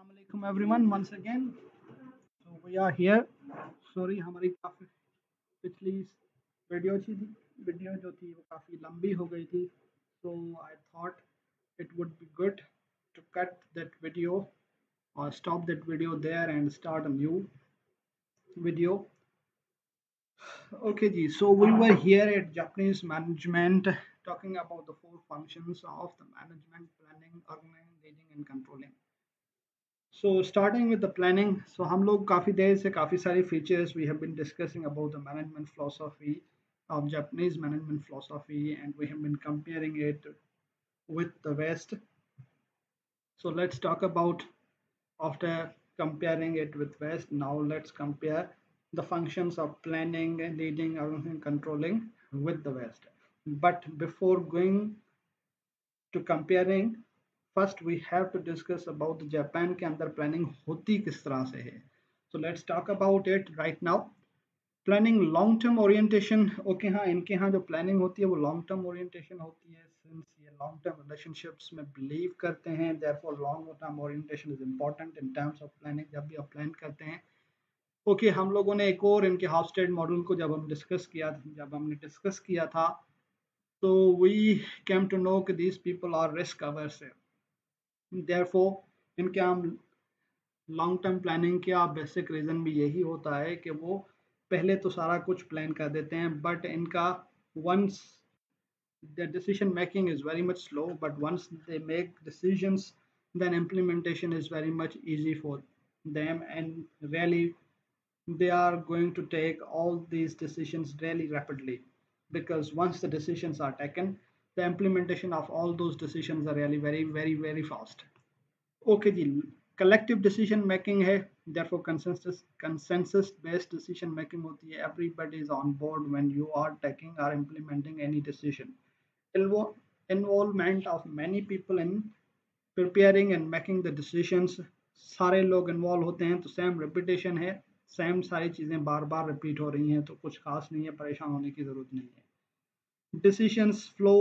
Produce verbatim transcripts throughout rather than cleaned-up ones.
Assalamu alaikum everyone once again. So we are here. Sorry हमारी काफ़ी पिछली video थी वीडियो जो थी वो काफ़ी लंबी हो गई थी. So I thought it would be good to cut that video or stop that video there and start a new video. Okay ji, so we were here at Japanese management talking about the four functions of the management: planning, organizing, leading and controlling. So starting with the planning, so हम लोग काफ़ी देर से काफ़ी सारी features we have been discussing about the management philosophy of Japanese management philosophy, and we have been comparing it with the West. So let's talk about, after comparing it with West, now let's compare the functions of planning, leading, organizing, controlling with the West. But before going to comparing, first we have to discuss about the Japan के अंदर planning होती किस तरह से है. So let's talk about it right now. Planning long term orientation. Okay, हाँ इनके यहाँ जो planning होती है वो long term orientation होती है, since ये long term relationships में believe करते हैं, therefore long term orientation is important in terms of planning. जब भी आप plan करते हैं. ओके okay, हम लोगों ने एक और इनके हाउसस्टेड मॉडल को जब हम डिस्कस किया जब हमने डिस्कस किया था तो we came to know कि these people are risk averse. Therefore इनके हम लॉन्ग टर्म प्लानिंग का बेसिक रीज़न भी यही होता है कि वो पहले तो सारा कुछ प्लान कर देते हैं, बट इनका once the decision making is very much slow, but once they make decisions then implementation is very much easy for them, and really they are going to take all these decisions really rapidly, because once the decisions are taken, the implementation of all those decisions are really very very very fast. Okay जी, collective decision making है, therefore consensus consensus based decision making होती है. Everybody is on board when you are taking or implementing any decision. Involvement of many people in preparing and making the decisions. सारे लोग involve होते हैं तो same repetition है, same सारी चीज़ें बार बार रिपीट हो रही हैं तो कुछ खास नहीं है, परेशान होने की ज़रूरत नहीं है. Decisions flow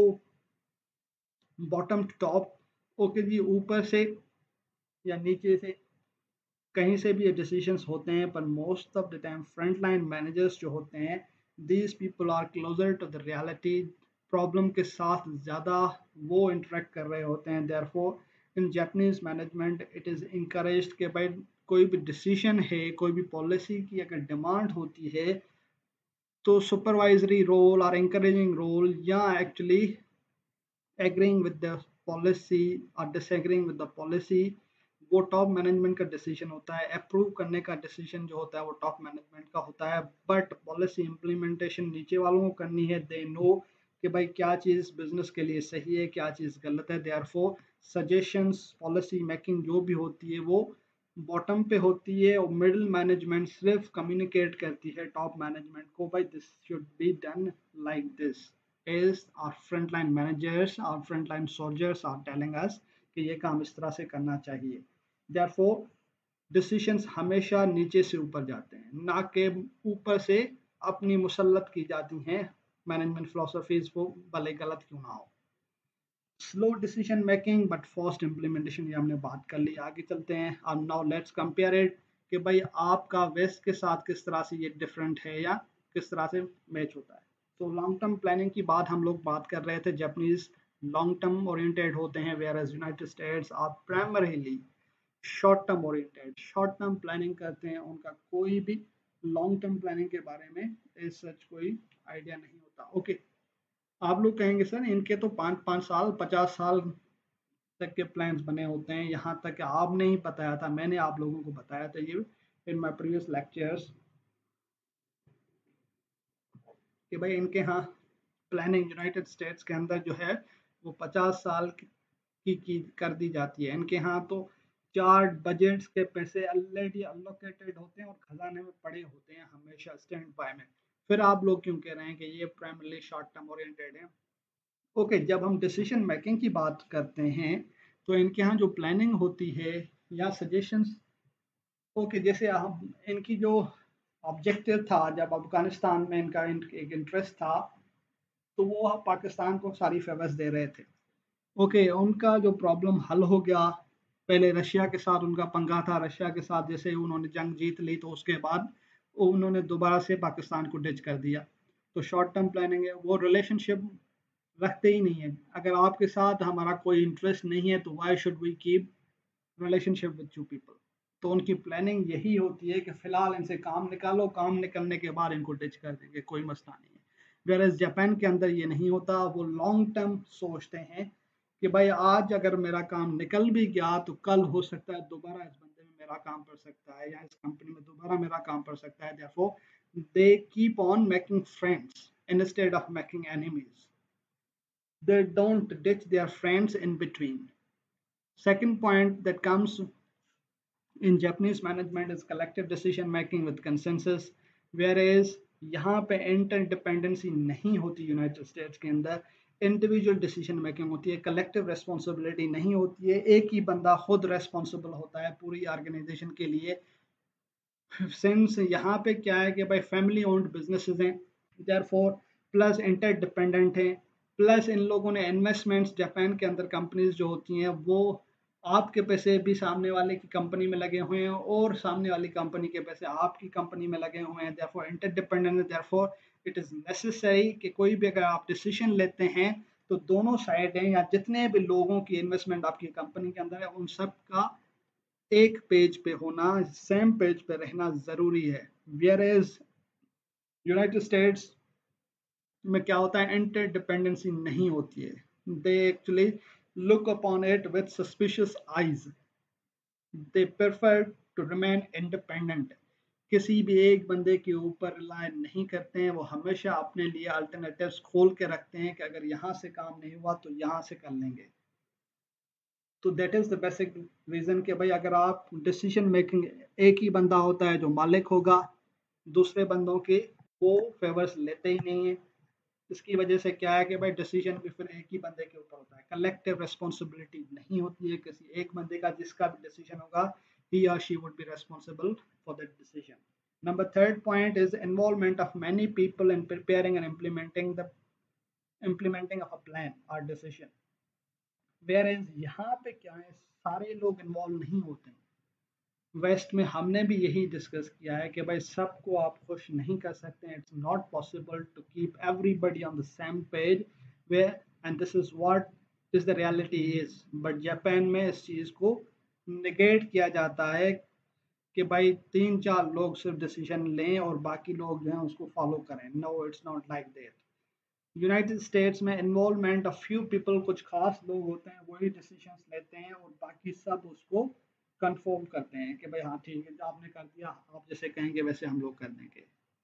bottom to top. Okay जी, ऊपर से या नीचे से कहीं से भी ये डिसीजंस होते हैं, पर most of the time front line managers जो होते हैं, these people are closer to the reality. Problem के साथ ज़्यादा वो इंटरेक्ट कर रहे होते हैं. Therefore in Japanese management it is encouraged कि भाई कोई भी डिसीजन है, कोई भी पॉलिसी की अगर डिमांड होती है तो सुपरवाइजरी रोल और इंकरेजिंग रोल या actually agreeing with the policy और डिसएग्रीइंग विद द पॉलिसी, वो टॉप मैनेजमेंट का डिसीजन होता है. अप्रूव करने का डिसीजन जो होता है वो टॉप मैनेजमेंट का होता है, बट पॉलिसी इम्प्लीमेंटेशन नीचे वालों को करनी है. दे नो कि भाई क्या चीज़ बिजनेस के लिए सही है, क्या चीज़ गलत है. देयरफॉर सजेशंस, पॉलिसी मेकिंग जो भी होती है वो बॉटम पे होती है, और मिडिल मैनेजमेंट सिर्फ कम्युनिकेट करती है टॉप मैनेजमेंट को, भाई this should be done like this. is our frontline managers, our frontline soldiers are telling us कि ये काम इस तरह से करना चाहिए. Therefore decisions हमेशा नीचे से ऊपर जाते हैं, ना कि ऊपर से अपनी मुसल्लत की जाती हैं मैनेजमेंट फिलोसफीज को, भले गलत क्यों ना हो. Slow decision making but fast implementation, ये हमने बात कर ली. आगे चलते हैं. अब नाउ लेट्स कंपेयर इट कि भाई आपका वेस्ट के साथ किस तरह से ये डिफरेंट है या किस तरह से मैच होता है. तो लॉन्ग टर्म प्लानिंग की बात हम लोग बात कर रहे थे. जापानीज लॉन्ग टर्म ओरिएंटेड होते हैं, whereas United States are primarily short term oriented. Short term planning करते हैं, उनका कोई भी लॉन्ग टर्म प्लानिंग के बारे में एज सच कोई आइडिया नहीं होता. Okay okay. आप लोग कहेंगे सर इनके तो पाँच पाँच साल पचास साल तक के प्लान्स बने होते हैं, यहाँ तक कि आपने ही बताया था, मैंने आप लोगों को बताया था ये इन माय प्रीवियस लेक्चर्स कि भाई इनके यहाँ प्लानिंग यूनाइटेड स्टेट्स के अंदर जो है वो पचास साल की, की कर दी जाती है. इनके यहाँ तो चार बजट्स के पैसे ऑलरेडी अलोकेटेड होते हैं और खजाने में पड़े होते हैं हमेशा स्टैंड बाय में. फिर आप लोग क्यों कह रहे हैं कि ये प्राइमरली शॉर्ट टर्म ओरिएंटेड है. ओके okay, जब हम डिसीजन मेकिंग की बात करते हैं तो इनके यहाँ जो प्लानिंग होती है या सजेशंस, ओके okay, जैसे हम इनकी जो ऑब्जेक्टिव था जब अफगानिस्तान में इनका एक इंटरेस्ट था तो वो पाकिस्तान को सारी फेवर्स दे रहे थे. ओके okay, उनका जो प्रॉब्लम हल हो गया, पहले रशिया के साथ उनका पंगा था, रशिया के साथ जैसे उन्होंने जंग जीत ली तो उसके बाद उन्होंने दोबारा से पाकिस्तान को डिच कर दिया। तो शॉर्ट टर्म प्लानिंग है, वो रिलेशनशिप रखते ही नहीं है। अगर आपके साथ हमारा कोई इंटरेस्ट नहीं है तो why should we keep relationship with to people. तो उनकी प्लानिंग यही होती है कि फिलहाल इनसे काम निकालो, काम निकलने के बाद इनको डिच कर देंगे, कोई मसला नहीं है। वेयर जापान के अंदर ये नहीं होता, वो लॉन्ग टर्म सोचते हैं कि भाई आज अगर मेरा काम निकल भी गया तो कल हो सकता है दोबारा इस बंदे में मेरा काम पड़ सकता है या इस कंपनी में दोबारा मेरा काम पड़ सकता है। Therefore they keep on making friends instead of making enemies. They don't ditch their friends in between. Second point that comes in Japanese management is collective decision making with consensus, whereas यहाँ पे interdependency नहीं होती United States के अंदर, individual decision making होती है, collective responsibility नहीं होती है, एक ही बंदा खुद रेस्पॉन्सिबल होता है पूरी ऑर्गेनाइजेशन के लिए। सिंस यहाँ पे क्या है कि भाई फैमिली ओन्ड बिजनेसेस हैं, देयरफॉर प्लस इंटरडिपेंडेंट हैं, प्लस इन लोगों ने इन्वेस्टमेंट्स जापान के अंदर कंपनीज जो होती हैं वो आपके पैसे भी सामने वाले की कंपनी में लगे हुए हैं और सामने वाली कंपनी के पैसे आपकी कंपनी में लगे हुए हैं। देयरफॉर इंटरडिपेंडेंट है, देयरफॉर इट इज़ नेसेसरी कि कोई भी अगर आप डिसीजन लेते हैं तो दोनों साइड हैं या जितने भी लोगों की इन्वेस्टमेंट आपकी कंपनी के अंदर है उन सब का एक पेज पे होना, सेम पेज पे रहना ज़रूरी है। वेयर एज यूनाइटेड स्टेट्स में क्या होता है, इंटरडिपेंडेंसी नहीं होती है। They actually look upon it with suspicious eyes, they prefer to remain independent. किसी भी एक बंदे के ऊपर रिलाय नहीं करते हैं, वो हमेशा अपने लिए अल्टरनेटिव्स खोल के रखते हैं कि अगर यहाँ से काम नहीं हुआ तो यहाँ से कर लेंगे। तो that is the basic reason कि भाई अगर आप डिसीजन मेकिंग, एक ही बंदा होता है जो मालिक होगा, दूसरे बंदों के वो फेवर्स लेते ही नहीं है। इसकी वजह से क्या है कि भाई डिसीजन भी फिर एक ही बंदे के ऊपर होता है, कलेक्टिव रिस्पॉन्सिबिलिटी नहीं होती है किसी एक बंदे का, जिसका भी डिसीजन होगा he or she would be responsible for that decision. Number third point is involvement of many people in preparing and implementing the implementing of a plan or decision. Whereas यहाँ पे क्या है, सारे लोग इन्वॉल्व नहीं होते हैं। वेस्ट में हमने भी यही डिस्कस किया है कि भाई सबको आप खुश नहीं कर सकते हैं, it's not possible to keep everybody on the same page way, and this is what is the reality is. But Japan में इस चीज़ को निगेट किया जाता है कि भाई तीन चार लोग सिर्फ डिसीजन लें और बाकी लोग जो हैं उसको फॉलो करें। No, it's not like that. United States में इन्वॉल्वमेंट ऑफ फ्यू पीपल, कुछ खास लोग होते हैं वही डिसीजंस लेते हैं और बाकी सब उसको कंफर्म करते हैं कि भाई हाँ ठीक है, आपने कर दिया, आप जैसे कहेंगे वैसे हम लोग कर देंगे।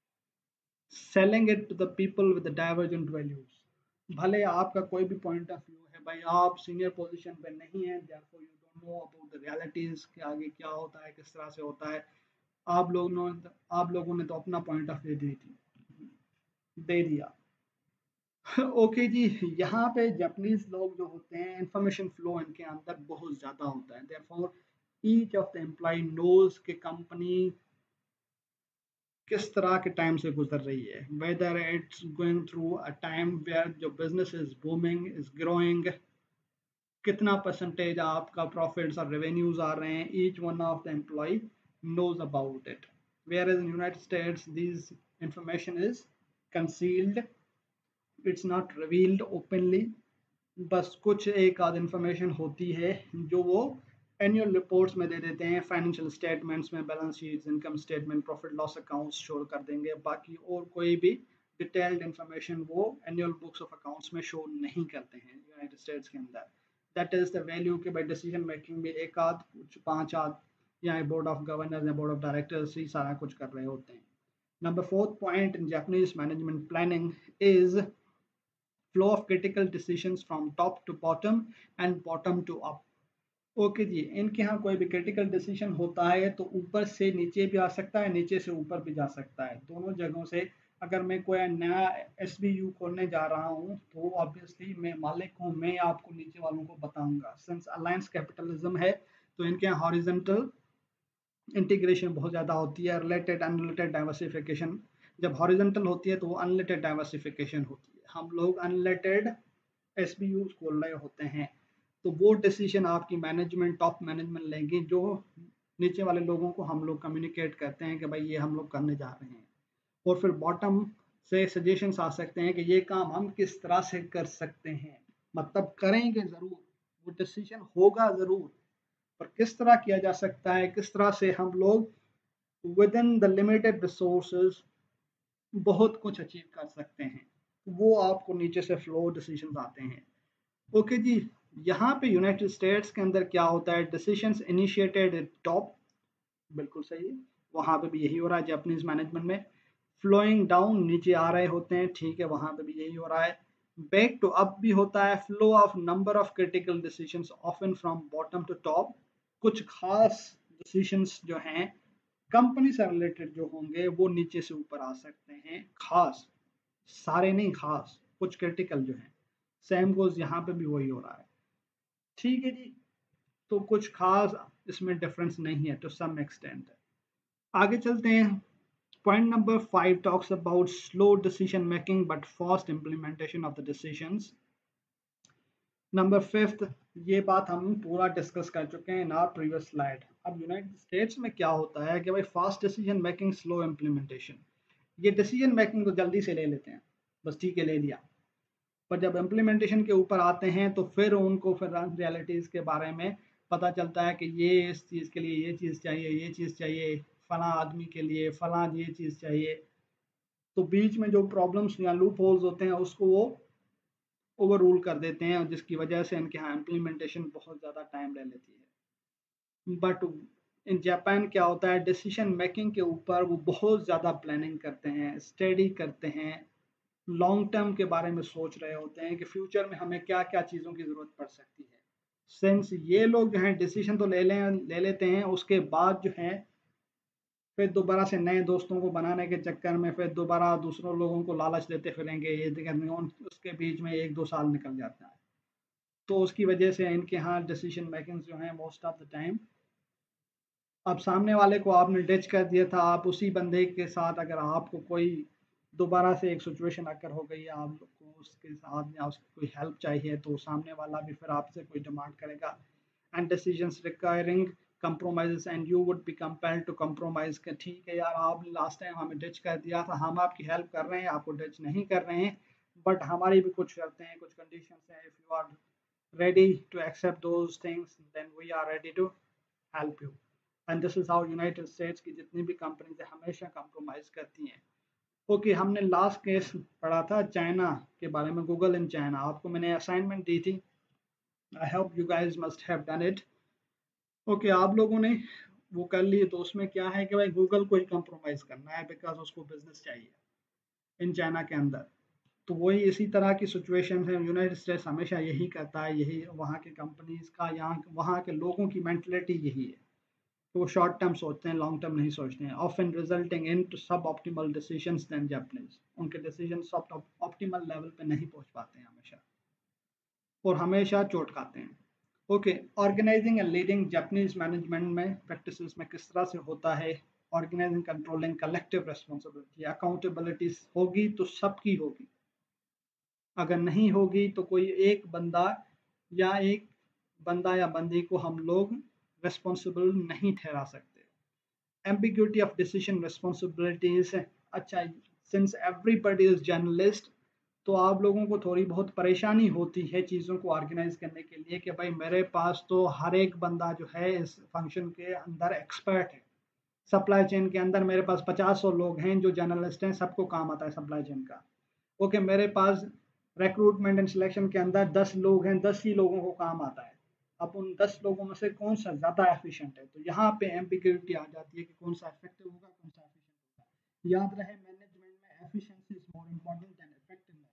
Selling it to the people with divergent values, भले आपका कोई भी पॉइंट ऑफ व्यू है, भाई आप सीनियर पोजीशन पे नहीं है, therefore you don't know about the realities कि आगे क्या होता है, किस तरह से होता है। आप लोगों ने आप लोगों ने तो अपना पॉइंट ऑफ व्यू दी थी दे दिया। ओके जी, यहाँ पे जापानीज लोग जो होते हैं इंफॉर्मेशन फ्लो इनके अंदर बहुत ज़्यादा होता है। Therefore each of the employee knows कि कंपनी किस तरह के टाइम से गुजर रही है, whether it's going through a time where जो business is booming, is growing, कितना परसेंटेज आपका प्रॉफिट्स और रेवेन्यूज आ रहे हैं, each one of the employee knows about it. Whereas in United States, these information is concealed, it's not revealed openly. बस कुछ एक आध इंफॉर्मेशन होती है जो वो एनुअल रिपोर्ट्स में दे देते हैं, फाइनेंशियल स्टेटमेंट्स में, balance sheets, income statement, profit loss accounts show कर देंगे, बाकी और कोई भी डिटेल्ड इंफॉर्मेशन वो एनुअल बुक्स ऑफ अकाउंट्स में शो नहीं करते हैं यूनाइटेड स्टेट्स के अंदर। दैट इज़ द वैल्यू के बाई डिसीजन मेकिंग में एक आध कुछ पाँच आध या बोर्ड ऑफ गवर्नर्स या बोर्ड ऑफ डायरेक्टर्स ही सारा कुछ कर रहे होते हैं। Number fourth point in Japanese management planning is flow of critical decisions from top to bottom and bottom to up. Okay okay जी, इनके यहाँ कोई भी क्रिटिकल डिसीजन होता है तो ऊपर से नीचे भी आ सकता है, नीचे से ऊपर भी जा सकता है, दोनों जगहों से। अगर मैं कोई नया एस बी यू खोलने जा रहा हूँ तो ऑब्वियसली मैं मालिक हूँ, मैं आपको नीचे वालों को बताऊंगा। सिंस अलायंस कैपिटलिज्म है तो इनके यहाँ हॉरिजॉन्टल इंटीग्रेशन बहुत ज़्यादा होती है, रिलेटेड अनरिलेटेड डाइवर्सिफिकेशन। जब हॉरिजॉन्टल होती है तो वो अनरिलेटेड डाइवर्सिफिकेशन होती है। हम लोग अनरिलेटेड एस बी यूज खोल रहे होते हैं तो वो डिसीजन आपकी मैनेजमेंट, टॉप मैनेजमेंट लेंगे, जो नीचे वाले लोगों को हम लोग कम्युनिकेट करते हैं कि भाई ये हम लोग करने जा रहे हैं। और फिर बॉटम से सजेशंस आ सकते हैं कि ये काम हम किस तरह से कर सकते हैं, मतलब करेंगे ज़रूर, वो डिसीजन होगा ज़रूर, पर किस तरह किया जा सकता है, किस तरह से हम लोग within the limited resources बहुत कुछ अचीव कर सकते हैं, वो आपको नीचे से फ्लो डिसीजंस आते हैं। ओके जी, यहाँ पे यूनाइटेड स्टेट्स के अंदर क्या होता है, डिसीजंस इनिशिएटेड एट टॉप, बिल्कुल सही है, वहाँ पे भी यही हो रहा है जापानीज मैनेजमेंट में। फ्लोइंग डाउन, नीचे आ रहे होते हैं, ठीक है, वहाँ पे भी यही हो रहा है। बैक टू अप भी होता है, flow of number of critical decisions often from bottom to top, कुछ खास डिसीजंस जो हैं कंपनी से रिलेटेड जो होंगे वो नीचे से ऊपर आ सकते हैं, खास, सारे नहीं, खास कुछ क्रिटिकल जो हैं। सेम गोज यहाँ पे भी वही हो रहा है, ठीक है जी। तो कुछ खास इसमें डिफरेंस नहीं है टू सम एक्सटेंट। आगे चलते हैं। Point number five talks about slow decision making but fast implementation of the decisions. Number fifth, ये बात हम पूरा डिस्कस कर चुके हैं इन आवर प्रीवियस स्लाइड। अब यूनाइटेड स्टेट्स में क्या होता है कि भाई fast decision making, slow implementation, ये डिसीजन मेकिंग तो जल्दी से ले लेते हैं, बस ठीक है ले लिया, पर जब इम्प्लीमेंटेशन के ऊपर आते हैं तो फिर उनको फिर रियलिटीज़ के बारे में पता चलता है कि ये इस चीज़ के लिए ये चीज़ चाहिए, ये चीज़ चाहिए, फला आदमी के लिए फला ये चीज़ चाहिए, तो बीच में जो प्रॉब्लम्स या लूप होल्स होते हैं उसको वो ओवर रूल कर देते हैं, और जिसकी वजह से इनके यहाँ इम्प्लीमेंटेशन बहुत ज़्यादा टाइम ले लेती है। बट इन जापान क्या होता है, डिसीजन मेकिंग के ऊपर वो बहुत ज़्यादा प्लानिंग करते हैं, स्टडी करते हैं, लॉन्ग टर्म के बारे में सोच रहे होते हैं कि फ्यूचर में हमें क्या क्या चीज़ों की ज़रूरत पड़ सकती है। सिंस ये लोग जो हैं डिसीजन तो ले लें ले लेते हैं, उसके बाद जो है फिर दोबारा से नए दोस्तों को बनाने के चक्कर में फिर दोबारा दूसरों लोगों को लालच देते फिरेंगे, ये करने, उसके बीच में एक दो साल निकल जाता है। तो उसकी वजह से इनके यहाँ डिसीजन मेकिंग जो है मोस्ट ऑफ द टाइम, अब सामने वाले को आपने डिच कर दिया था, आप उसी बंदे के साथ अगर आपको कोई दोबारा से एक सिचुएशन अगर हो गई, आप लोग को उसके साथ या उसकी कोई हेल्प चाहिए, तो सामने वाला भी फिर आपसे कोई डिमांड करेगा, and decisions requiring compromises and you would be compelled to compromise कि ठीक है यार, आप लास्ट टाइम हमें डिच कर दिया था, हम आपकी हेल्प कर रहे हैं, आपको डिच नहीं कर रहे हैं, बट हमारी भी कुछ शर्तें हैं, कुछ कंडीशंस हैं, if you are ready to accept those things then we are ready to help you. And this is how United States की जितनी भी कंपनीज है हमेशा कंप्रोमाइज करती हैं। ओके okay, हमने लास्ट केस पढ़ा था चाइना के बारे में, गूगल इन चाइना, आपको मैंने असाइनमेंट दी थी, I hope you guys must have done it. Okay, आप लोगों ने वो कर लिए, तो उसमें क्या है कि भाई गूगल को ही कंप्रोमाइज करना है, बिकॉज उसको बिजनेस चाहिए इन चाइना के अंदर। तो वही इसी तरह की सिचुएशन है, यूनाइटेड स्टेट्स हमेशा यही करता है, यही वहाँ के कंपनीज का, यहाँ वहाँ के लोगों की मेंटलिटी यही है, तो वो शॉर्ट टर्म सोचते हैं, लॉन्ग टर्म नहीं सोचते हैं, often resulting into suboptimal decisions then Japanese, उनके डिसीजन सब ऑप्टिमल लेवल पे नहीं पहुँच पाते हैं हमेशा, और हमेशा चोट खाते हैं। Okay, organising and leading Japanese management में प्रैक्टिसेस में किस तरह से होता है, organising, controlling, collective responsibility, accountability होगी तो सबकी होगी, अगर नहीं होगी तो कोई एक बंदा या एक बंदा या बंदी को हम लोग रिस्पॉन्सिबल नहीं ठहरा सकते। एम्बिग्यूटी ऑफ डिसीजन रिस्पॉन्सिबिलिटीज, अच्छा, सिंस एवरीबडी इज जर्नलिस्ट, तो आप लोगों को थोड़ी बहुत परेशानी होती है चीज़ों को ऑर्गेनाइज करने के लिए कि भाई मेरे पास तो हर एक बंदा जो है इस फंक्शन के अंदर एक्सपर्ट है, सप्लाई चेन के अंदर मेरे पास पचास सौ लोग हैं जो जर्नलिस्ट हैं, सबको काम आता है सप्लाई चेन का। ओके, मेरे पास रिक्रूटमेंट एंड सिलेक्शन के अंदर दस लोग हैं, दस ही लोगों को काम आता है, अब उन दस लोगों में से कौन सा ज़्यादा एफिशिएंट है, तो यहाँ पे एम्बिग्यूटी आ जाती है कि कौन सा इफेक्टिव होगा, कौन सा एफिशिएंट होगा। याद रहे, मैनेजमेंट में efficiency is more important than effectiveness.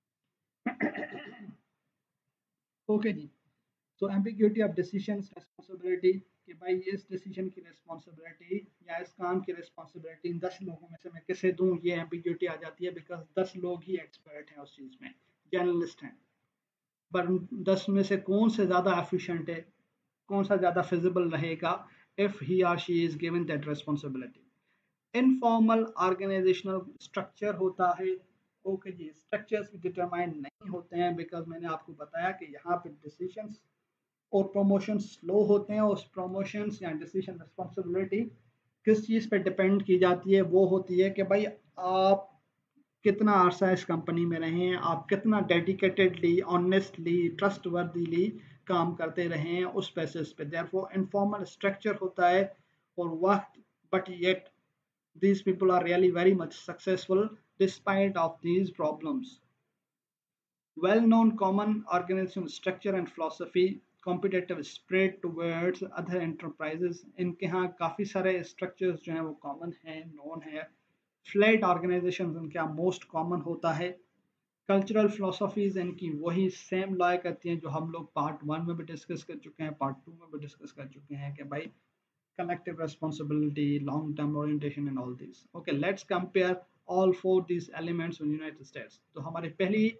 Okay जी, तो एम्बिग्यूटी ऑफ डिसीजन रिस्पॉन्सिबिलिटी, कि भाई इस डिसीजन की रिस्पॉन्सिबिलिटी या इस काम की रिस्पॉन्सिबिलिटी इन दस लोगों में से मैं किसे दूं, ये एम्बिग्यूटी आ जाती है, बिकॉज दस लोग ही एक्सपर्ट हैं उस चीज़ में, जर्नलिस्ट हैं, पर दस में से कौन से ज़्यादा एफिशिएंट है, कौन सा ज़्यादा फिजिबल रहेगा, if he or she is given that responsibility. Informal organisational structure होता है। ओके okay जी, स्ट्रक्चर्स भी डिटरमाइन नहीं होते हैं, बिकॉज मैंने आपको बताया कि यहाँ पे डिसीजंस और प्रमोशन स्लो होते हैं, उस प्रमोशंस या डिसीजन रिस्पॉन्सिबिलिटी किस चीज़ पे डिपेंड की जाती है, वो होती है कि भाई आप कितना अरसा इस कंपनी में रहे हैं, आप कितना डेडिकेटेडली, ऑनेस्टली, ट्रस्टवर्दीली काम करते रहे हैं उस बेसिस पे। देयरफॉर इनफॉर्मल स्ट्रक्चर होता है और वक्त, but yet these people are really very much successful despite of these problems. Well-known common organizational structure and philosophy, competitive spirit towards other enterprises. इनके यहाँ काफ़ी सारे structures जो हैं वो common हैं, known है. Flat organizations इनके यहाँ most common होता है. Cultural philosophies इनकी वही same lie करती हैं जो हम लोग part one में भी discuss कर चुके हैं, part two में भी discuss कर चुके हैं कि भाई collective responsibility, long-term orientation and all these. Okay, let's compare all four these elements in United States. तो हमारी पहली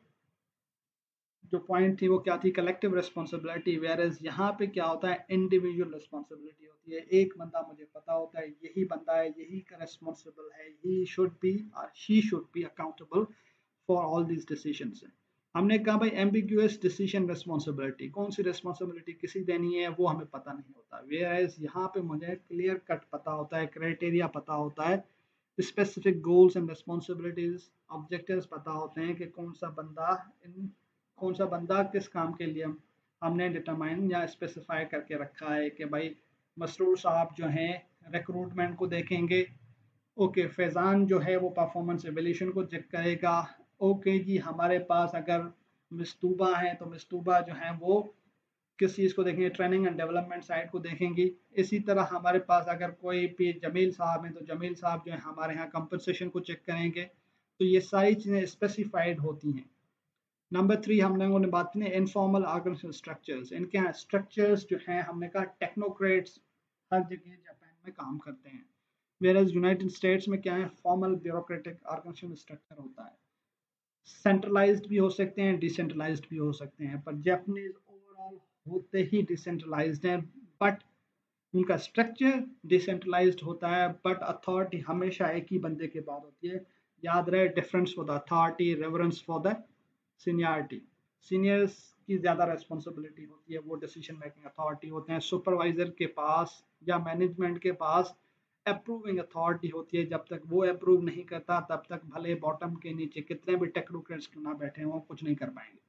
जो पॉइंट थी वो क्या थी, कलेक्टिव रिस्पॉन्सिबिलिटी। वेयर एज यहाँ पे क्या होता है, इंडिविजुअल रिस्पॉन्सिबिलिटी होती है। एक बंदा मुझे पता होता है यही बंदा है, यही का रिस्पॉन्सिबल है, he should be or she should be accountable for all these decisions. हमने कहा भाई एम्बिग्यूअस डिसीजन रिस्पॉन्सिबिलिटी, कौन सी रिस्पॉन्सिबिलिटी किसी देनी है वो हमें पता नहीं होता। वेयर एज यहाँ पे मुझे क्लियर कट पता होता है, क्राइटेरिया पता होता है, specific goals and responsibilities, objectives पता होते हैं कि कौन सा बंदा इन कौन सा बंदा किस काम के लिए हमने डिटरमाइन या स्पेसिफाई करके रखा है कि भाई मसरूर साहब जो हैं रिक्रूटमेंट को देखेंगे, ओके फैज़ान जो है वो परफॉर्मेंस एवेल्यूशन को चेक करेगा, ओके जी हमारे पास अगर मिस्तूबा हैं तो मिस्तूबा जो है वो किस चीज़ को देखेंगे, ट्रेनिंग एंड डेवलपमेंट साइड को देखेंगी। इसी तरह हमारे पास अगर कोई भी जमील साहब हैं तो जमील साहब जो है हमारे यहाँ कंपनसेशन को चेक करेंगे। तो ये सारी चीज़ें स्पेसिफाइड होती हैं। नंबर थ्री हम लोगों ने बात की इनफॉर्मल ऑर्गेनाइजेशन स्ट्रक्चर्स। इनके यहाँ स्ट्रक्चर्स जो हैं हमने कहा टेक्नोक्रेट्स हर जगह जापान में काम करते हैं, वेयरएज यूनाइटेड स्टेट्स में क्या है, फॉर्मल ब्यूरोक्रेटिक ऑर्गेनाइजेशन स्ट्रक्चर होता है। सेंट्रलाइज्ड भी हो सकते हैं, डिसेंट्रलाइज्ड भी हो सकते हैं, पर जापानीज ओवरऑल होते ही डिसेंट्रलाइज्ड हैं, बट उनका स्ट्रक्चर डिसेंट्रलाइज्ड होता है, बट अथॉरिटी हमेशा एक ही बंदे के पास होती है। याद रहे difference for the authority, reverence for the seniority. Seniors की ज़्यादा रिस्पॉन्सिबिलिटी होती है, वो डिसीजन मेकिंग अथॉरिटी होते हैं। सुपरवाइजर के पास या मैनेजमेंट के पास अप्रूविंग अथॉरिटी होती है, जब तक वो अप्रूव नहीं करता तब तक भले बॉटम के नीचे कितने भी टेक्नोक्रेट्स क्यों ना बैठे हों कुछ नहीं कर पाएंगे।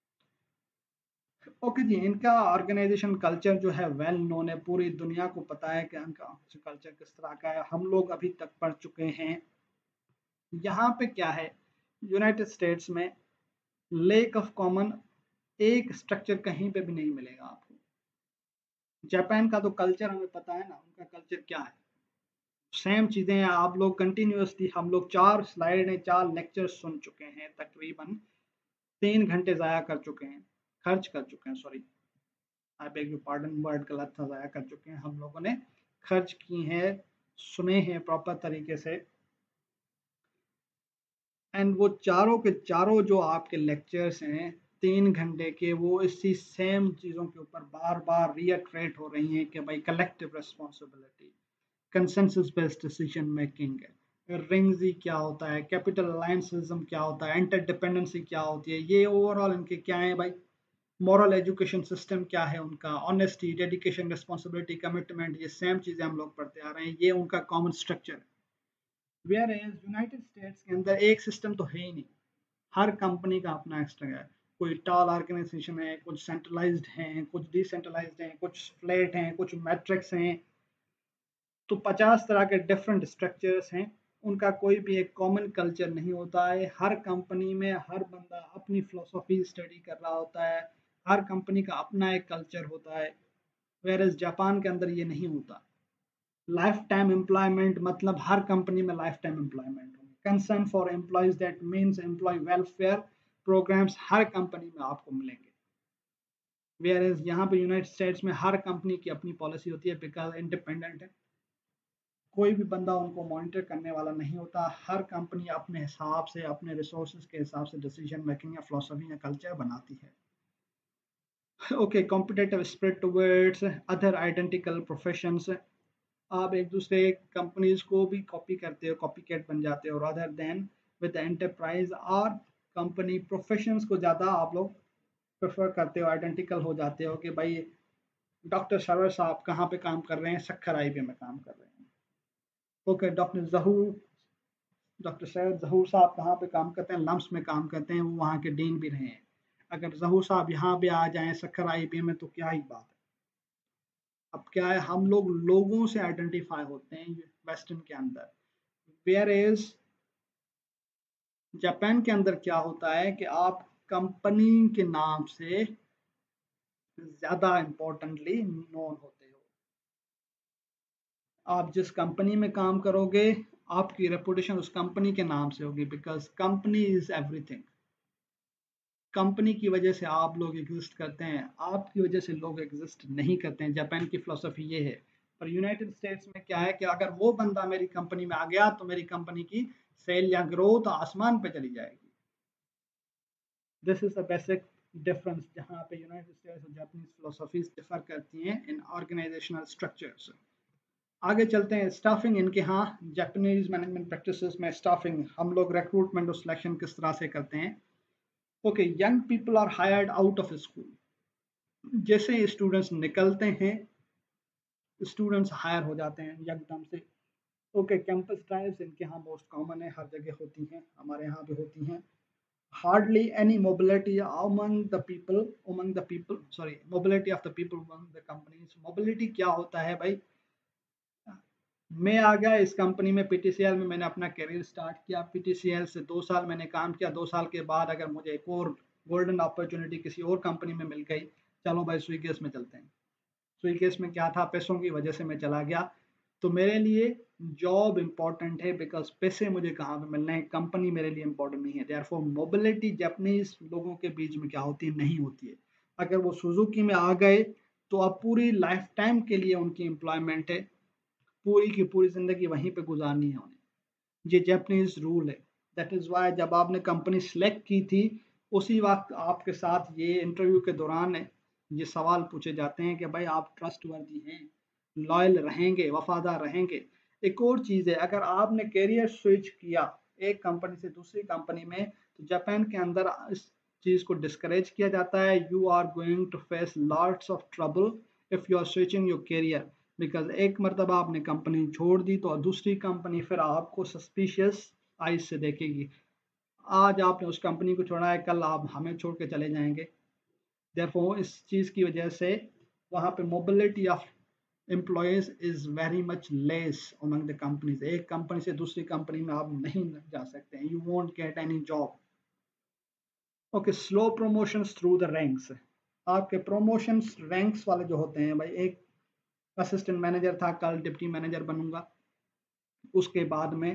ओके जी, इनका ऑर्गेनाइजेशन कल्चर जो है वेल नोन है, पूरी दुनिया को पता है कि इनका कल्चर किस तरह का है, हम लोग अभी तक पढ़ चुके हैं। यहाँ पे क्या है, यूनाइटेड स्टेट्स में लेक ऑफ कॉमन एक स्ट्रक्चर कहीं पे भी नहीं मिलेगा आपको। जापान का तो कल्चर हमें पता है ना, उनका कल्चर क्या है, सेम चीजें हैं। आप लोग कंटिन्यूसली, हम लोग चार स्लाइड चार लेक्चर सुन चुके हैं, तकरीबन तीन घंटे ज़ाया कर चुके हैं, खर्च कर चुके हैं, sorry I beg you pardon, word गलत था, ज़ाया कर चुके हैं, हम लोगों ने खर्च की हैं, सुने हैं प्रॉपर तरीके से। एंड वो चारों के चारों जो आपके लेक्चर्स हैं तीन घंटे के, वो इसी सेम चीज़ों के ऊपर बार बार रिएट्रेट हो रही हैं कि भाई collective responsibility, consensus based decision making, रिंग्जी क्या होता है, कैपिटल अलायंसिज्म क्या होता है, इंटरडिपेंडेंसी क्या होती है, ये ओवरऑल इनके क्या है भाई, मॉरल एजुकेशन सिस्टम क्या है उनका, ऑनेस्टी, डेडिकेशन, रिस्पॉन्सिबिलिटी, कमिटमेंट, ये सेम चीज़ें हम लोग पढ़ते आ रहे हैं, ये उनका कॉमन स्ट्रक्चर है। वेयर एज यूनाइटेड स्टेट्स के अंदर एक सिस्टम तो है ही नहीं, हर कंपनी का अपना एक्स्ट्रा है। कोई टॉल ऑर्गेनाइजेशन है, कुछ सेंट्रलाइज्ड हैं, कुछ डिसेंट्रलाइज्ड हैं, कुछ फ्लैट हैं, कुछ मैट्रिक्स हैं, तो पचास तरह के डिफरेंट स्ट्रक्चर्स हैं। उनका कोई भी एक कॉमन कल्चर नहीं होता है। हर कंपनी में हर बंदा अपनी फिलोसफी स्टडी कर रहा होता है, हर कंपनी का अपना एक कल्चर होता है, वेयर जापान के अंदर ये नहीं होता। लाइफ टाइम एम्प्लॉयमेंट मतलब हर कंपनी में लाइफ टाइम एम्प्लॉयमेंट होंगे, concern for employees that means employee welfare programmes हर कंपनी में आपको मिलेंगे। वेयर एज यहाँ पे यूनाइटेड स्टेट्स में हर कंपनी की अपनी पॉलिसी होती है, बिकॉज इंडिपेंडेंट है, कोई भी बंदा उनको मॉनिटर करने वाला नहीं होता। हर कंपनी अपने हिसाब से, अपने रिसोर्सेज के हिसाब से डिसीजन मेकिंग या फिलोसफी या कल्चर बनाती है। Okay, competitive spirit towards other identical professions, आप एक दूसरे कंपनीज को भी कॉपी करते हो, कॉपी कैट बन जाते हो, रादर देन विद एंटरप्राइज और कंपनी प्रोफेशंस को ज़्यादा आप लोग प्रेफर करते हो, आइडेंटिकल हो जाते हो कि भाई डॉक्टर सरवर साहब कहाँ पे काम कर रहे हैं? सक्खर आईबीएम में काम कर रहे हैं। Okay, doctor Zahoor doctor Syed Zahoor साहब कहाँ पे काम करते हैं? लम्स में काम करते हैं, वो वहाँ के डीन भी रहे हैं। अगर जहूर साहब यहाँ भी आ जाएं सक्खर आईबीएम में तो क्या ही बात है। अब क्या है, हम लोग लोगों से आइडेंटिफाई होते हैं वेस्टर्न के अंदर, वेयर इज जापान के अंदर क्या होता है कि आप कंपनी के नाम से ज्यादा इम्पोर्टेंटली नोन होते हो। आप जिस कंपनी में काम करोगे आपकी रेपुटेशन उस कंपनी के नाम से होगी, because company is everything. Company की वजह से आप लोग एग्जिस्ट करते हैं, आपकी वजह से लोग एग्जिस्ट नहीं करते हैं। जापान की फिलोसफी ये है। पर यूनाइटेड स्टेट्स में क्या है कि अगर वो बंदा मेरी कंपनी में आ गया तो मेरी कंपनी की सेल या ग्रोथ आसमान पे चली जाएगी। This is the basic difference जहाँ पे यूनाइटेड स्टेट्स और जापानीज फिलोसफीज डिफर करती हैं इन ऑर्गेनाइजेशनल स्ट्रक्चर्स। आगे चलते हैं। स्टाफिंग इनके यहाँ जापानीज मैनेजमेंट प्रैक्टिसेस में स्टाफिंग हम लोग रिक्रूटमेंट और सिलेक्शन किस तरह से करते हैं। Okay, young people are hired out of school. जैसे स्टूडेंट्स निकलते हैं स्टूडेंट्स हायर हो जाते हैं एकदम से। ओके, कैंपस ड्राइव्स इनके यहाँ मोस्ट कॉमन है, हर जगह होती हैं, हमारे यहाँ भी होती हैं। Hardly any mobility among the people among the people sorry mobility of the people among the companies. Mobility क्या होता है भाई? मैं आ गया इस कंपनी में, पीटीसीएल में मैंने अपना करियर स्टार्ट किया, पीटीसीएल से दो साल मैंने काम किया, दो साल के बाद अगर मुझे एक और गोल्डन अपॉर्चुनिटी किसी और कंपनी में मिल गई, चलो भाई स्विगेस में चलते हैं। स्विगेस में क्या था, पैसों की वजह से मैं चला गया। तो मेरे लिए जॉब इंपॉर्टेंट है, बिकॉज पैसे मुझे कहाँ पे मिलने हैं, कंपनी मेरे लिए इंपॉर्टेंट नहीं है। देयरफॉर मोबिलिटी जापानीज लोगों के बीच में क्या होती है, नहीं होती है। अगर वो सुजुकी में आ गए तो अब पूरी लाइफ टाइम के लिए उनकी एम्प्लॉयमेंट है, पूरी की पूरी जिंदगी वहीं पे गुजारनी है उन्हें। ये जापानीज रूल है। दैट इज वाई जब आपने कंपनी सेलेक्ट की थी उसी वक्त आपके साथ ये इंटरव्यू के दौरान ये सवाल पूछे जाते हैं कि भाई आप ट्रस्ट वर्दी हैं, लॉयल रहेंगे, वफादार रहेंगे। एक और चीज़ है, अगर आपने कैरियर स्विच किया एक कंपनी से दूसरी कंपनी में तो जापान के अंदर इस चीज़ को डिस्करेज किया जाता है। You are going to face lots of trouble if you are switching your career, because एक मरतबा आपने कंपनी छोड़ दी तो दूसरी कंपनी फिर आपको सस्पिशियस आइज से देखेगी। आज आपने उस कंपनी को छोड़ा है, कल आप हमें छोड़ के चले जाएंगे। देयरफॉर इस चीज़ की वजह से वहाँ पे mobility of employees is very much less among the companies. एक कंपनी से दूसरी कंपनी में आप नहीं जा सकते हैं, you won't get any job. Okay, slow promotions through the ranks. आपके प्रमोशंस रैंक्स वाले जो होते हैं भाई, एक असिस्टेंट मैनेजर था, कल डिप्टी मैनेजर बनूंगा, उसके बाद में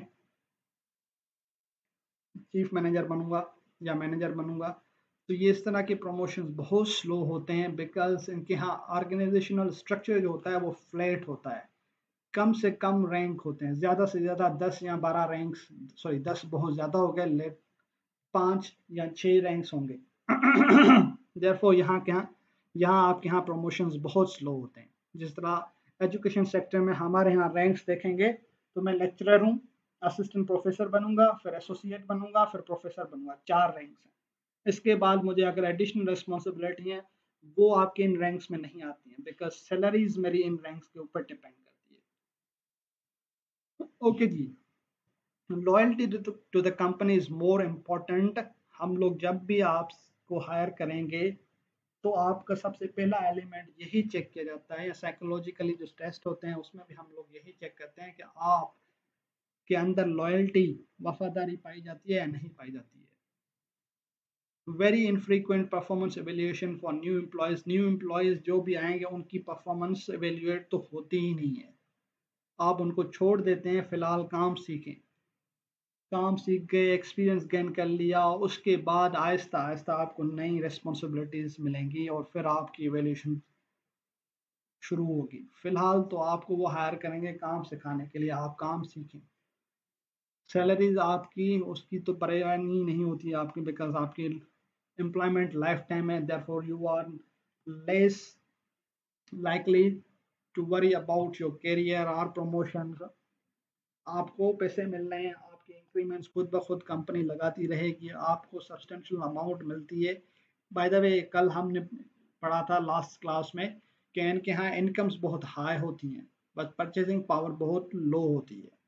चीफ मैनेजर बनूंगा या मैनेजर बनूंगा। तो ये इस तरह के प्रमोशंस बहुत स्लो होते हैं, बिकॉज इनके यहाँ ऑर्गेनाइजेशनल स्ट्रक्चर जो होता है वो फ्लैट होता है। कम से कम रैंक होते हैं, ज़्यादा से ज़्यादा दस या बारह रैंक्स, सॉरी दस बहुत ज़्यादा हो गए, ले पाँच या छः रैंक्स होंगे। देयरफॉर यहाँ के यहाँ यहाँ आपके यहाँ प्रमोशंस बहुत स्लो होते हैं। जिस तरह एजुकेशन सेक्टर में हमारे यहाँ रैंक्स देखेंगे तो मैं लेक्चरर हूँ, असिस्टेंट प्रोफेसर बनूंगा, फिर एसोसिएट बनूंगा, फिर प्रोफेसर बनूंगा, चार रैंक्स हैं। इसके बाद मुझे अगर एडिशनल रिस्पॉन्सिबिलिटी है वो आपके इन रैंक्स में नहीं आती हैं, बिकॉज सैलरीज मेरी इन रैंक्स के ऊपर डिपेंड करती है। ओके जी, loyalty to the company is more important. हम लोग जब भी आपको हायर करेंगे तो आपका सबसे पहला एलिमेंट यही चेक किया जाता है, या साइकोलॉजिकली जो टेस्ट होते हैं उसमें भी हम लोग यही चेक करते हैं कि आप के अंदर लॉयल्टी, वफादारी पाई जाती है या नहीं पाई जाती है। Very infrequent performance evaluation for new employees. New employees जो भी आएंगे उनकी परफॉर्मेंस एवेल्यूएट तो होती ही नहीं है, आप उनको छोड़ देते हैं, फिलहाल काम सीखें। काम सीख गए, एक्सपीरियंस गेन कर लिया, उसके बाद आहिस्ता आहिस्ता आपको नई रिस्पॉन्सिबिलिटीज मिलेंगी और फिर आपकी इवेल्यूशन शुरू होगी। फिलहाल तो आपको वो हायर करेंगे काम सिखाने के लिए, आप काम सीखें। सैलरीज आपकी उसकी तो परेशानी नहीं होती है आपकी, बिकॉज आपकी एम्प्लॉयमेंट लाइफ टाइम है, therefore you are less likely to worry about your career और प्रमोशन। आपको पैसे मिल रहे हैं, आपके इंक्रीमेंट्स खुद ब खुद कंपनी लगाती रहेगी, आपको सब्सटेंशियल अमाउंट मिलती है। बाय द वे, कल हमने पढ़ा था लास्ट क्लास में कि इनके यहाँ इनकम्स बहुत हाई होती हैं बट परचेजिंग पावर बहुत लो होती है।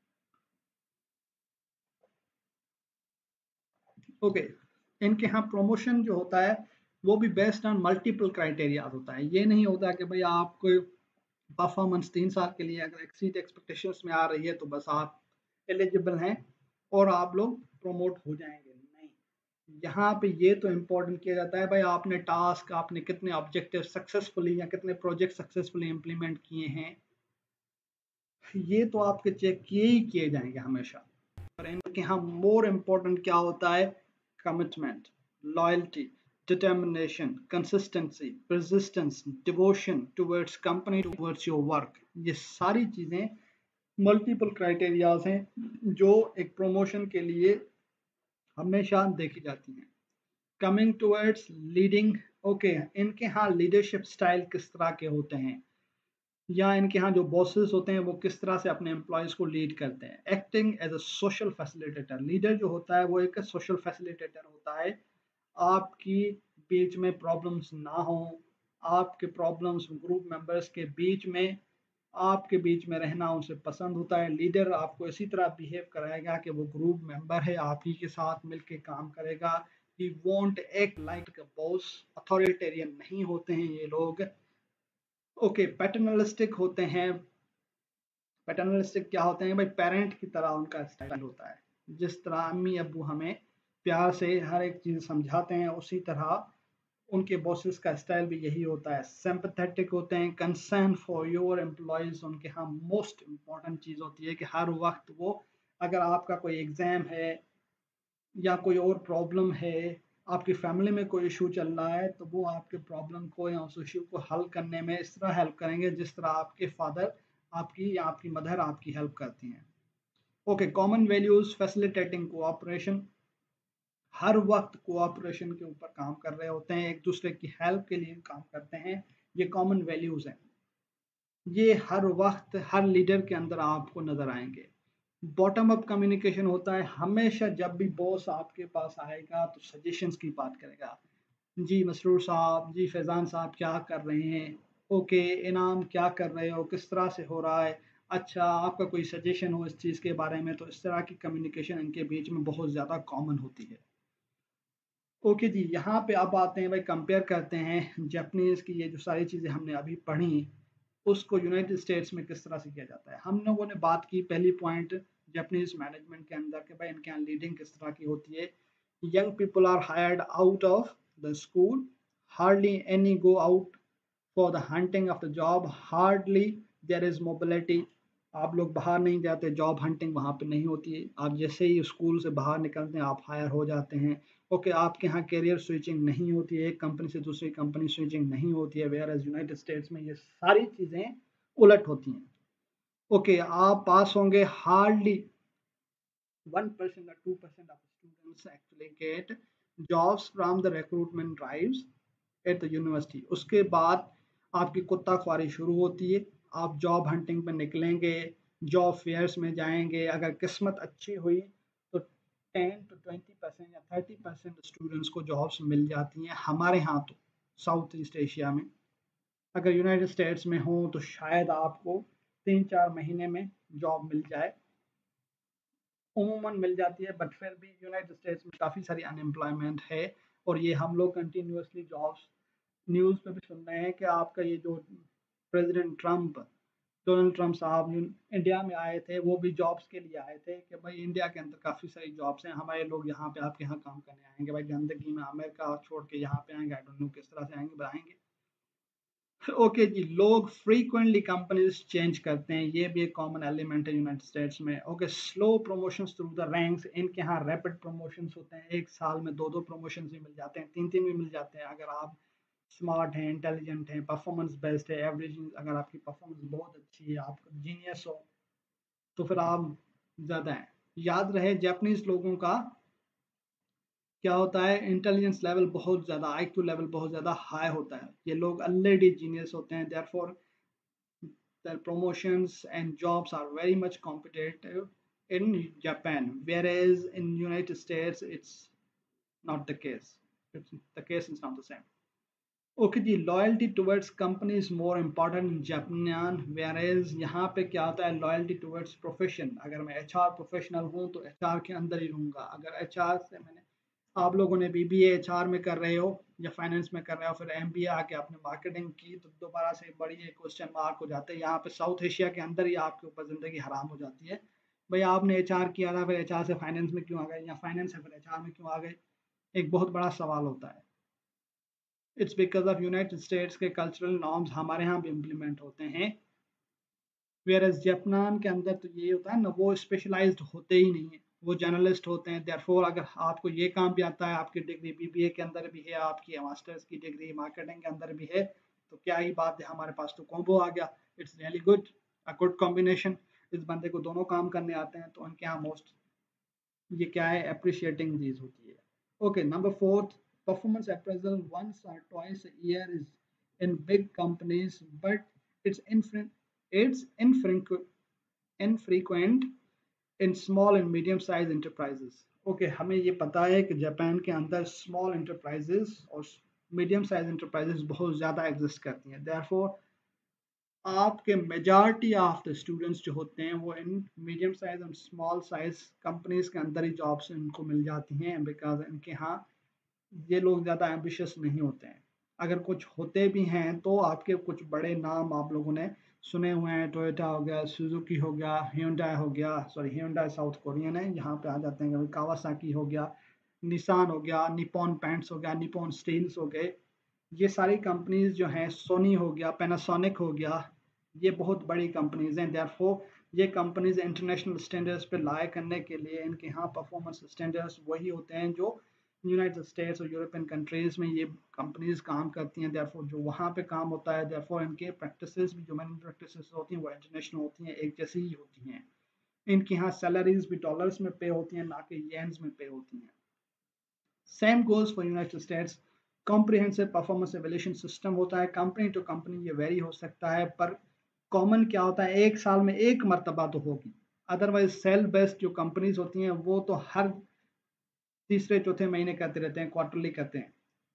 ओके, इनके यहाँ प्रमोशन जो होता है वो भी बेस्ड ऑन मल्टीपल क्राइटेरिया होता है। ये नहीं होता कि भाई आपको परफॉर्मेंस तीन साल के लिए अगर एक्सीड एक्सपेक्टेशंस में आ रही है तो बस आप एलिजिबल हैं और आप लोग प्रमोट हो जाएंगे, नहीं। यहाँ पे ये तो इम्पोर्टेंट किया जाता है भाई आपने टास्क, आपने कितने ऑब्जेक्टिव सक्सेसफुली या कितने प्रोजेक्ट सक्सेसफुली इम्प्लीमेंट किए हैं, ये तो आपके चेक किए ही किए जाएंगे हमेशा। पर इनके यहाँ मोर इम्पोर्टेंट क्या होता है, commitment, loyalty, determination, consistency, persistence, devotion towards company, towards your work. ये सारी चीजें मल्टीपल क्राइटेरियाज हैं जो एक प्रमोशन के लिए हमेशा देखी जाती हैं। कमिंग टुवर्ड्स लीडिंग, ओके, इनके यहाँ लीडरशिप स्टाइल किस तरह के होते हैं या इनके यहाँ जो बॉसेस होते हैं वो किस तरह से अपने एम्प्लॉयज़ को लीड करते हैं। Acting as a social facilitator, leader जो होता है वो एक सोशल फैसिलिटेटर होता है। आपकी बीच में प्रॉब्लम्स ना हो, आपके प्रॉब्लम्स ग्रुप मेंबर्स के बीच में, आपके बीच में रहना उनसे पसंद होता है। लीडर आपको इसी तरह बिहेव कराएगा कि वो ग्रुप मेंबर है, आप ही के साथ मिलके काम करेगा। He won't act like a boss, authoritarian नहीं होते हैं ये लोग। ओके, पैटर्नलिस्टिक होते हैं। पैटर्नलिस्टिक क्या होते हैं भाई, पेरेंट की तरह उनका स्टाइल होता है। जिस तरह अम्मी अब्बू हमें प्यार से हर एक चीज़ समझाते हैं उसी तरह उनके बॉसेस का स्टाइल भी यही होता है। सिंपैथेटिक होते हैं, कंसर्न फॉर योर एम्प्लॉयज़ उनके यहाँ मोस्ट इम्पॉर्टेंट चीज़ होती है कि हर वक्त वो, अगर आपका कोई एग्ज़ाम है या कोई और प्रॉब्लम है, आपकी फैमिली में कोई इशू चल रहा है, तो वो आपके प्रॉब्लम को या उस इशू को हल करने में इस तरह हेल्प करेंगे जिस तरह आपके फादर आपकी या आपकी मदर आपकी हेल्प करती हैं। Okay, common values, facilitating cooperation, हर वक्त कोऑपरेशन के ऊपर काम कर रहे होते हैं, एक दूसरे की हेल्प के लिए काम करते हैं। ये कॉमन वैल्यूज हैं, ये हर वक्त हर लीडर के अंदर आपको नजर आएंगे। बॉटम अप कम्युनिकेशन होता है, हमेशा जब भी बॉस आपके पास आएगा तो सजेशंस की बात करेगा। जी मसरूर साहब, जी फैज़ान साहब क्या कर रहे हैं, ओके इनाम क्या कर रहे हो, किस तरह से हो रहा है, अच्छा आपका कोई सजेशन हो इस चीज़ के बारे में। तो इस तरह की कम्युनिकेशन इनके बीच में बहुत ज़्यादा कॉमन होती है। ओके जी, यहाँ पे अब आते हैं भाई, कंपेयर करते हैं जापानीज़ की ये जो सारी चीज़ें हमने अभी पढ़ी उसको यूनाइटेड स्टेट्स में किस तरह से किया जाता है। हम लोगों ने बात की पहली पॉइंट जापानीज मैनेजमेंट के अंदर कि भाई इनके यहाँ लीडिंग किस तरह की होती है। Young people are hired out of the school, hardly any go out for the hunting of the job, hardly there is mobility. आप लोग बाहर नहीं जाते, जॉब हंटिंग वहाँ पे नहीं होती है। आप जैसे ही स्कूल से बाहर निकलते हैं आप हायर हो जाते हैं। ओके, आपके यहाँ करियर स्विचिंग नहीं होती है, एक कंपनी से दूसरी कंपनी स्विचिंग नहीं होती है, वेयर एज यूनाइटेड स्टेट्स में ये सारी चीज़ें उलट होती हैं। ओके, आप पास होंगे, hardly one percent or two percent of students actually get jobs from the recruitment drives at the university। उसके बाद आपकी कुत्ता ख्वारी शुरू होती है, आप जॉब हंटिंग पर निकलेंगे, जॉब फेयर्स में जाएंगे। अगर किस्मत अच्छी हुई तो टेन टू ट्वेंटी परसेंट या थर्टी परसेंट स्टूडेंट्स को जॉब्स मिल जाती हैं हमारे यहाँ तो साउथ ईस्ट एशिया में। अगर यूनाइटेड स्टेट्स में हो तो शायद आपको तीन चार महीने में जॉब मिल जाए, उमूमन मिल जाती है, बट फिर भी यूनाइटेड स्टेट्स में काफ़ी सारी अनएम्प्लॉयमेंट है। और ये हम लोग कंटिन्यूसली जॉब्स न्यूज़ पे भी सुन रहे हैं कि आपका ये जो प्रेसिडेंट ट्रम्प, डोनाल्ड ट्रम्प साहब इंडिया में आए थे वो भी जॉब्स के लिए आए थे कि भाई इंडिया के अंदर काफ़ी सारी जॉब्स हैं, हमारे लोग यहाँ पे आपके यहाँ काम करने आएंगे। भाई गंदगी में अमेरिका छोड़ के यहाँ पे आएंगे, आई डोंट नो किस तरह से आएंगे, बनाएंगे। ओके जी, लोग फ्रीक्वेंटली कंपनीज चेंज करते हैं, ये भी एक कॉमन एलिमेंट है यूनाइटेड स्टेट्स में। Okay, slow promotions through the ranks, इनके यहाँ रैपिड प्रमोशंस होते हैं, एक साल में दो दो प्रमोशन भी मिल जाते हैं, तीन तीन भी मिल जाते हैं अगर आप स्मार्ट हैं, इंटेलिजेंट हैं, परफॉर्मेंस बेस्ड है, एवरेजिंग अगर आपकी परफॉर्मेंस बहुत अच्छी है, आप जीनियस हो तो फिर आप ज़्यादा हैं। याद रहे जापानीज लोगों का क्या होता है, इंटेलिजेंस लेवल बहुत ज़्यादा, आईक्यू लेवल बहुत ज़्यादा हाई होता है, ये लोग ऑलरेडी जीनियस होते हैं। Therefore their promotions and jobs are very much competitive in Japan, whereas in United States it's not the case. It's, the case is not the same. Okay जी, loyalty towards company is more important in Japan, whereas यहाँ पे क्या होता है, loyalty towards profession. अगर मैं H R professional हूँ तो एच आर के अंदर ही रहूँगा। अगर एच आर से मैंने, आप लोगों ने B B A H R में कर रहे हो या फाइनेंस में कर रहे हो, फिर एम बी ए आके आपने मार्केटिंग की, तो दोबारा से बड़ी एक क्वेश्चन मार्क हो जाते हैं। यहाँ पे साउथ एशिया के अंदर ही आपके ऊपर जिंदगी हराम हो जाती है। भाई आपने एच आर किया था, फिर एच आर से फाइनेंस में क्यों आ गए, या फाइनेंस से फिर एच आर में क्यों आ गए, एक बहुत बड़ा सवाल होता है। It's because of United States के कल्चरल नॉर्म्स हमारे यहाँ भी इम्प्लीमेंट होते हैं, वेयर एज जापान के अंदर तो ये होता है ना, वो स्पेशलाइज्ड होते ही नहीं है, वो जर्नलिस्ट होते हैं। देयरफॉर अगर आपको ये काम भी आता है, आपकी डिग्री बी बी ए के अंदर भी है, आपकी मास्टर्स की डिग्री मार्केटिंग के अंदर भी है, तो क्या ही बात है, हमारे पास तो कॉम्बो आ गया। It's really good, a good combination. इस बंदे को दोनों काम करने आते हैं, तो उनके यहाँ मोस्ट ये क्या है, अप्रिशिएटिंग चीज होती है। Okay, number fourth, performance appraisal once or twice a year is in big companies, but it's infre- it's infrequent infrequent in small and medium size enterprises. Okay, हमें ये पता है कि जापान के अंदर स्मॉल इंटरप्राइजेस और मीडियम साइज इंटरप्राइजेस बहुत ज़्यादा एग्जिस्ट करती हैं। देयरफॉर आपके मेजॉरिटी ऑफ द स्टूडेंट्स जो होते हैं वो इन मीडियम साइज और स्मॉल साइज कंपनीज के अंदर ही जॉब्स इनको मिल जाती हैं, बिकॉज इनके यहाँ ये लोग ज़्यादा एम्बिशियस नहीं होते हैं। अगर कुछ होते भी हैं तो आपके कुछ बड़े नाम आप लोगों ने सुने हुए हैं, टोयोटा हो गया, सुजुकी हो गया, hyundai हो गया, सॉरी hyundai साउथ कोरियन है, यहाँ पे आ जाते हैं कभी, कावासाकी हो गया, निसान हो गया, निपॉन पेंट्स हो गया, निपॉन स्टील्स हो गए। ये सारी कंपनीज जो हैं, सोनी हो गया, पैनासोनिक हो गया, ये बहुत बड़ी कंपनीज हैं। देयरफॉर ये कंपनीज इंटरनेशनल स्टैंडर्ड्स पे लाए करने के लिए इनके यहाँ परफॉर्मेंस स्टैंडर्ड्स वही होते हैं जो यूनाइटेड स्टेट्स और यूरोपियन कंट्रीज में ये कंपनीज काम करती हैं। देयरफॉर जो वहाँ पे काम होता है, देयरफॉर इनके प्रैक्टिसेस भी, जो मैनेजमेंट प्रैक्टिसेस होती हैं, वो इंटरनेशनल होती हैं, एक जैसी ही होती हैं। इनके यहाँ सैलरीज भी डॉलर्स में पे होती हैं, ना कि येन्स में पे होती हैं। Same goes for United States. Comprehensive performance evaluation system होता है, कंपनी टू कंपनी ये वेरी हो सकता है, पर कॉमन क्या होता है, एक साल में एक मरतबा तो होगी। अदरवाइज सेल बेस्ड जो कंपनीज होती हैं वो तो हर तीसरे चौथे महीने करते रहते हैं, क्वार्टरली करते हैं।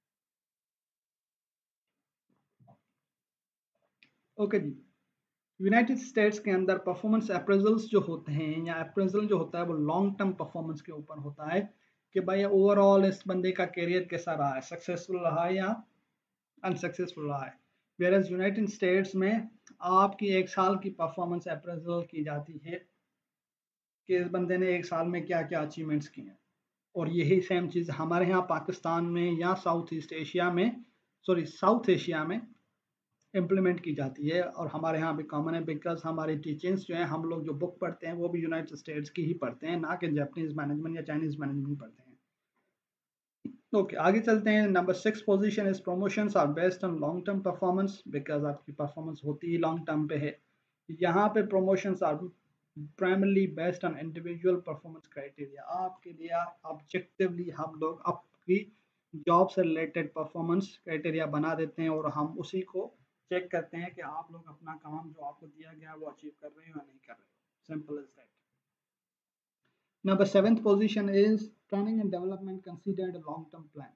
ओके जी, यूनाइटेड स्टेट्स के अंदर परफॉर्मेंस अप्रेजल्स जो होते हैं, या अप्रेजल जो होता है, वो लॉन्ग टर्म परफॉर्मेंस के ऊपर होता है कि भाई ओवरऑल इस बंदे का करियर कैसा रहा है, सक्सेसफुल रहा है या अनसक्सेसफुल रहा है। वेयर एज यूनाइटेड स्टेट्स में आपकी एक साल की परफॉर्मेंस अप्रेजल की जाती है कि इस बंदे ने एक साल में क्या क्या अचीवमेंट्स किए हैं। और यही सेम चीज़ हमारे यहाँ पाकिस्तान में या साउथ ईस्ट एशिया में, सॉरी साउथ एशिया में इम्प्लीमेंट की जाती है, और हमारे यहाँ भी कॉमन है, बिकॉज हमारी टीचिंग्स जो है, हम लोग जो बुक पढ़ते हैं वो भी यूनाइटेड स्टेट्स की ही पढ़ते हैं, ना कि जापानीज मैनेजमेंट या चाइनीज मैनेजमेंट पढ़ते हैं। ओके okay, आगे चलते हैं। Number six position is promotions are based on long term performance, because आपकी परफॉर्मेंस होती ही लॉन्ग टर्म पे है। यहाँ पे promotions are primarily based on individual performance criteria. आपके लिए ऑब्जेक्टिवली हम लोग आपकी जॉब से रिलेटेड परफॉर्मेंस क्राइटेरिया बना देते हैं, और हम उसी को चेक करते हैं कि आप लोग अपना काम जो आपको दिया गया है वो अचीव कर रहे हो या नहीं कर रहे हो। Simple is that. Number seventh position is training and development considered a long term plan.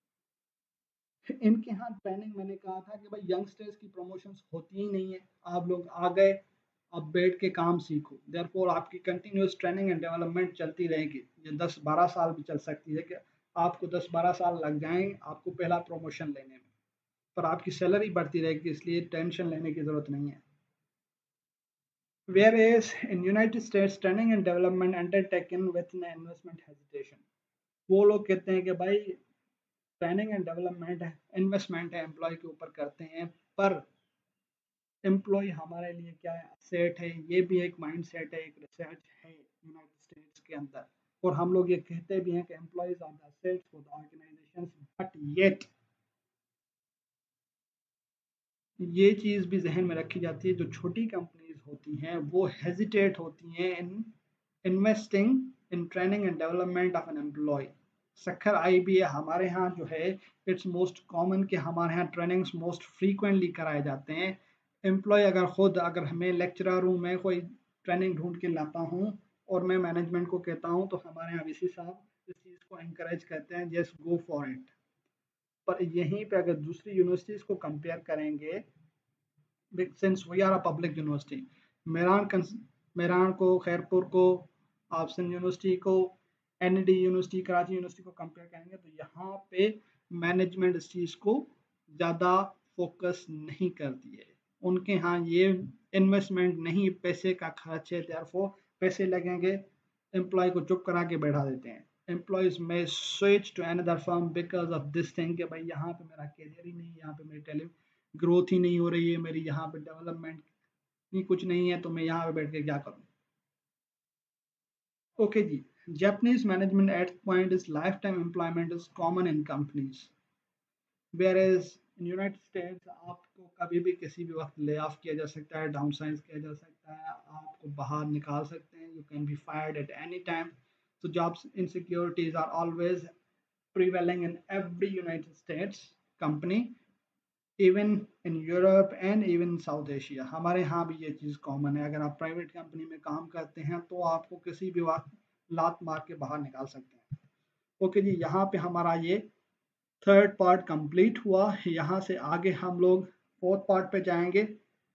इनके यहाँ ट्रेनिंग, मैंने कहा था कि भाई यंगस्टर्स की प्रमोशंस होती ही नहीं है, आप लोग आ गए, अब बैठ के काम सीखो। देयरफॉर आपकी कंटिन्यूस ट्रेनिंग एंड डेवलपमेंट चलती रहेगी, ये दस बारह साल भी चल सकती है कि आपको दस बारह साल लग जाएंगे आपको पहला प्रमोशन लेने में, पर आपकी सैलरी बढ़ती रहेगी, इसलिए टेंशन लेने की जरूरत नहीं है। Whereas in United States, training and development undertaken with an investment hesitation. वो लोग कहते हैं कि भाई ट्रेनिंग एंड डेवलपमेंट है, इन्वेस्टमेंट है, एम्प्लॉय के ऊपर करते हैं, पर एम्प्लॉय हमारे लिए क्या है, सेट है, ये भी एक माइंड सेट है, एक रिसर्च है यूनाइटेड स्टेट्स के अंदर। और हम लोग ये कहते भी हैं कि employees are the sets for the organisations, but yet ये चीज़ भी जहन में रखी जाती है, जो छोटी कंपनीज होती हैं वो हेजिटेट होती हैं in investing in training and development of an employ. Sukkur I B A हमारे यहाँ जो है, इट्स मोस्ट कॉमन कि हमारे यहाँ ट्रेनिंग्स मोस्ट फ्रीक्वेंटली कराए जाते हैं। एम्प्लॉय अगर खुद, अगर हमें लेक्चरर हूँ, मैं कोई ट्रेनिंग ढूंढ के लाता हूँ और मैं मैनेजमेंट को कहता हूँ, तो हमारे यहाँ वीसी साहब इस चीज़ को इंकरेज करते हैं, जस्ट गो फॉर इट। पर यहीं पे अगर दूसरी यूनिवर्सिटीज़ को कंपेयर करेंगे, since we are a public university, Mehran Mehran को, खैरपुर को, आप सिंध यूनिवर्सिटी को, N D university, Karachi university को कंपेयर करेंगे तो यहाँ पे मैनेजमेंट इस चीज़ को ज़्यादा फोकस नहीं करती है। उनके यहाँ ये इन्वेस्टमेंट नहीं, पैसे का खर्च है, देयरफॉर पैसे लगेंगे, एम्प्लॉय को चुप करा के बैठा देते हैं। एम्प्लॉयज में switch to another firm because of this thing कि भाई यहाँ पे मेरा करियर ही नहीं, यहाँ पे मेरी टेली ग्रोथ ही नहीं हो रही है, मेरी यहाँ पे डेवलपमेंट ही कुछ नहीं है, तो मैं यहाँ पे बैठ के क्या करूँ। ओके जी, Japanese management at point is lifetime employment is common in companies. Whereas in United States आपको कभी भी किसी भी वक्त ले ऑफ किया जा सकता है, डाउन साइज किया जा सकता है, आपको बाहर निकाल सकते हैं, you can be fired at any time. So jobs insecurities are always prevailing in every United States company, even in Europe and even South Asia. हमारे यहाँ भी ये चीज़ कॉमन है, अगर आप प्राइवेट कंपनी में काम करते हैं तो आपको किसी भी वक्त लात मार के बाहर निकाल सकते हैं. ओके जी, यहाँ पे हमारा ये थर्ड पार्ट कंप्लीट हुआ. यहाँ से आगे हम लोग फोर्थ पार्ट पे जाएंगे.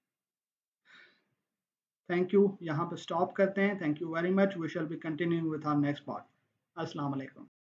थैंक यू, यहाँ पे स्टॉप करते हैं. Thank you very much. We shall be continuing with our next part. अस्सलाम वालेकुम.